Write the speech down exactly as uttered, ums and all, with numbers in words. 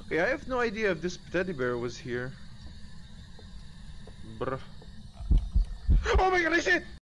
Okay, I have no idea if this teddy bear was here. Bruh. Oh my god, I see it!